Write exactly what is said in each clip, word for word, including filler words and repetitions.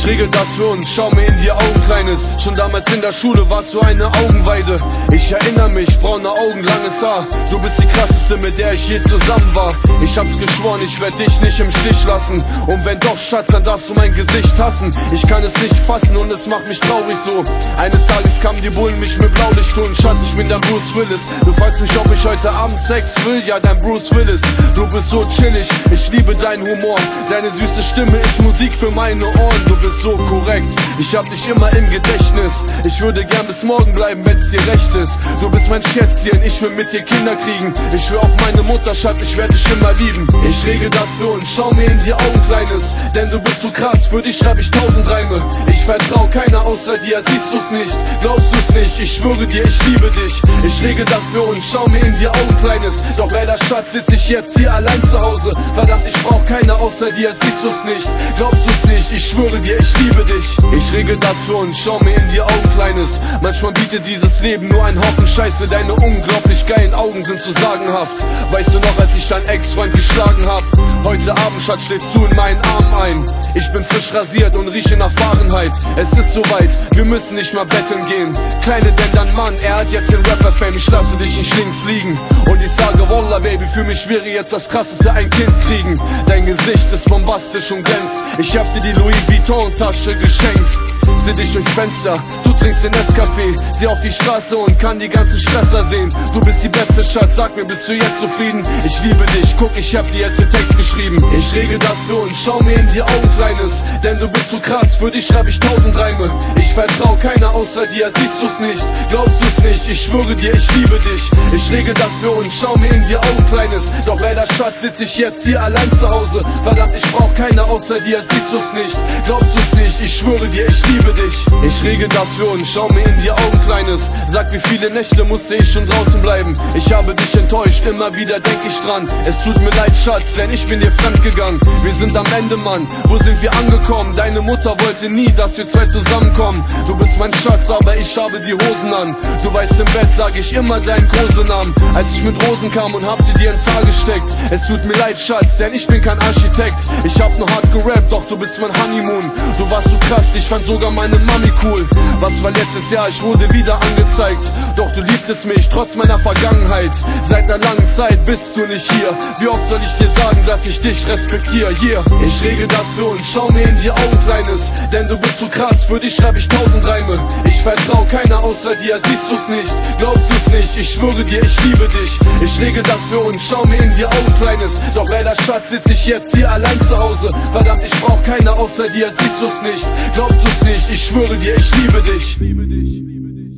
Ich regel das für uns, schau mir in die Augen, Kleines. Schon damals in der Schule warst du eine Augenweide. Ich erinnere mich, braune Augen, langes Haar. Du bist die krasseste, mit der ich je zusammen war. Ich hab's geschworen, ich werd dich nicht im Stich lassen. Und wenn doch, Schatz, dann darfst du mein Gesicht hassen. Ich kann es nicht fassen und es macht mich traurig so. Eines Tages kamen die Bullen mich mit Blaulicht holen. Schatz, ich bin der Bruce Willis. Du fragst mich, ob ich heute Abend Sex will. Ja, dein Bruce Willis. Du bist so chillig, ich liebe deinen Humor. Deine süße Stimme ist Musik für meine Ohren. Du bist so korrekt, ich hab dich immer im Gedächtnis. Ich würde gern bis morgen bleiben, wenn's dir recht ist. Du bist mein Schätzchen, ich will mit dir Kinder kriegen. Ich schwör auf meine Mutter, Schatz, ich werd dich immer lieben. Ich regel das für uns, schau mir in die Augen, Kleines. Denn du bist so krass, für dich schreib ich tausend Reime. Ich vertrau keiner außer dir, siehst du's nicht, glaubst du's nicht. Ich schwöre dir, ich liebe dich. Ich regel das für uns, schau mir in die Augen, Kleines. Doch leider, Schatz, sitz ich jetzt hier allein zu Hause. Verdammt, ich brauch keiner außer dir, siehst du's nicht, glaubst du's nicht. Ich schwöre dir, ich liebe dich. Ich regel das für uns, schau mir in die Augen, Kleines. Manchmal bietet dieses Leben nur einen Haufen Scheiße. Deine unglaublich geilen Augen sind zu sagenhaft. Weißt du noch, als ich deinen Ex-Freund geschlagen hab? Heute Abend, Schatz, schläfst du in meinen Arm ein. Ich bin frisch rasiert und rieche nach Fahrenheit. Es ist soweit, wir müssen nicht mal betteln gehen. Kleine, denn dein Mann, er hat jetzt den Rapper-Fame. Ich lasse dich nicht links liegen. Und ich sage, Wallah, Baby, für mich wäre jetzt das Krasseste ein Kind kriegen. Dein Gesicht ist bombastisch und glänzt. Ich hab dir die Louis Vuitton-Tasche geschenkt. Seh dich durchs Fenster, du trinkst den Nescafé. Sieh auf die Straße und kann die ganzen Stresser sehen. Du bist die beste, Schatz, sag mir, bist du jetzt zufrieden? Ich liebe dich, guck, ich hab dir jetzt den Text geschrieben. Ich regel das für uns, schau mir in die Augen, Kleines. Denn du bist so krass, für dich schreib ich tausend Reime. Ich vertrau keiner außer dir, siehst du's nicht, glaubst du's nicht. Ich schwöre dir, ich liebe dich. Ich regel das für uns, schau mir in die Augen, Kleines. Doch leider, Schatz, sitz ich jetzt hier allein zu Hause. Verdammt, ich brauch keiner außer dir, siehst du's nicht, glaubst du's nicht. Ich schwöre dir, ich liebe dich. Ich regel das für uns, schau mir in die Augen, Kleines. Sag, wie viele Nächte musste ich schon draußen bleiben. Ich habe dich enttäuscht, immer wieder denk ich dran. Es tut mir leid, Schatz, denn ich bin dir fremd gegangen. Wir sind am Ende, Mann, wo sind wir angekommen? Deine Mutter wollte nie, dass wir zwei zusammenkommen. Du bist mein Schatz, aber ich habe die Hosen an. Du weißt, im Bett sag ich immer deinen Kosenamen. Als ich mit Rosen kam und hab sie dir ins Haar gesteckt. Es tut mir leid, Schatz, denn ich bin kein Architekt. Ich hab nur hart gerappt, doch du bist mein Honeymoon. Du warst so krass, ich fand sogar meine Mami cool. Was war letztes Jahr, ich wurde wieder angezeigt. Doch du liebtest mich, trotz meiner Vergangenheit. Seit einer langen Zeit bist du nicht hier. Wie oft soll ich dir sagen, dass ich dich respektiere? Yeah. Ich regel das für uns, schau mir in die Augen, Kleines. Denn du bist so krass, für dich schreib ich tausend Reime. Ich vertrau keiner außer dir, siehst du's nicht, glaubst du's nicht. Ich schwöre dir, ich liebe dich. Ich regel das für uns, schau mir in die Augen, Kleines. Doch leider, Schatz, sitz ich jetzt hier allein zu Hause. Verdammt, ich brauch keiner außer dir, siehst du's nicht, glaubst du's nicht. Ich schwöre dir, ich liebe dich. Liebe dich, liebe dich.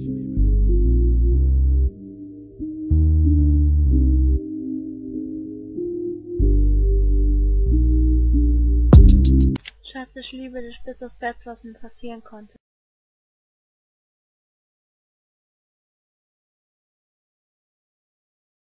Schatz, ich liebe dich bis auf das, was mir passieren konnte.